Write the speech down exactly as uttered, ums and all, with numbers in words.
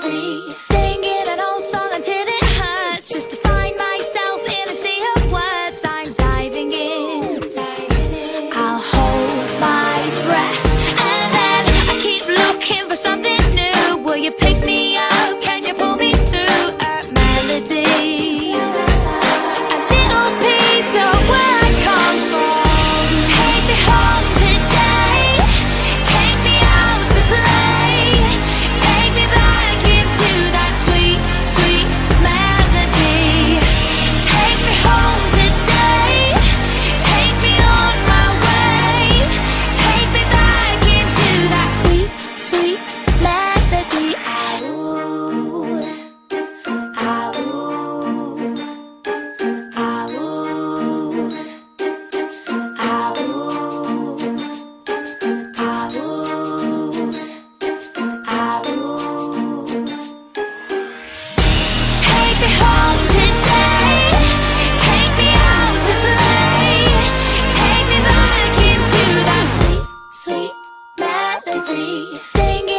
melody, singing an old song until it hurts, just to find myself in a sea of words. I'm diving in, diving in. I'll hold my breath, and then I keep looking for something new. Will you pick me up? Can you pull me through a melody? A little piece of where I come from. Take me home today. Take me out to play. Take me back into that sweet, sweet melody. Take me home today. Take me on my way. Take me back into that sweet, sweet melody. Ow, take me home today. Take me out to play. Take me back into that sweet, sweet melody. Sing